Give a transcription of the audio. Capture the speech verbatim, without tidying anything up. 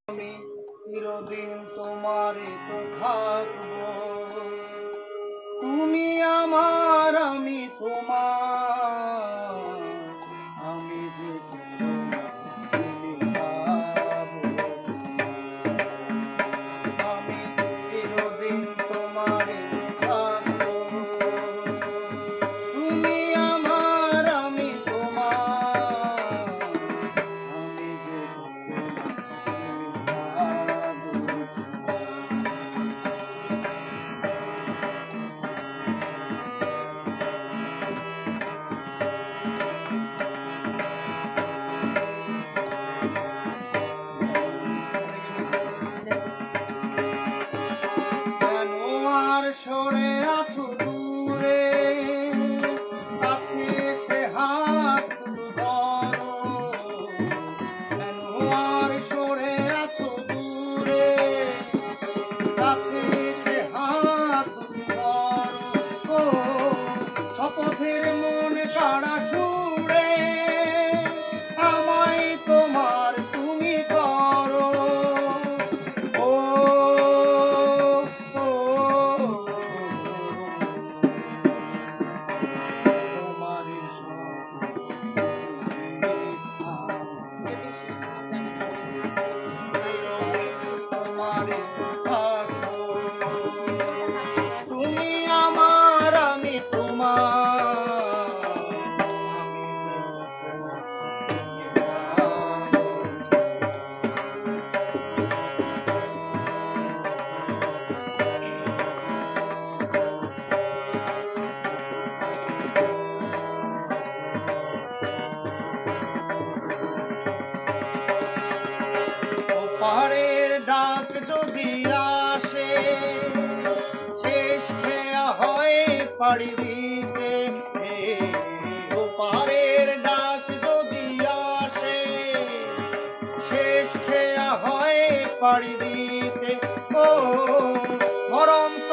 আমি চিরদিন তোমারই তো থাকবো। তুমি আমার, আমি তোমার, আমি যে তুমি আমি চিরদিন তোমারই থাকবো। তুমি আমার, আমি তোমার, আমি যে সরে আছো দূরে, কাছে সে হাত ধরো। কেন আর সরে আছো দূরে, কাছে সে হাত ধরো। শপথের মন কাড়া সুরে আমায় তোমার তুমি করো। ও তুমি আমার, আমি তোমার, পাহাড়ের ডাক যদি আসে, শেষ খেয়া হয় পাড়ি দিতে। ও পাহাড়ের ডাক যদি আসে, শেষ খেয়া হয় পাড়ি দিতে। ও মরণ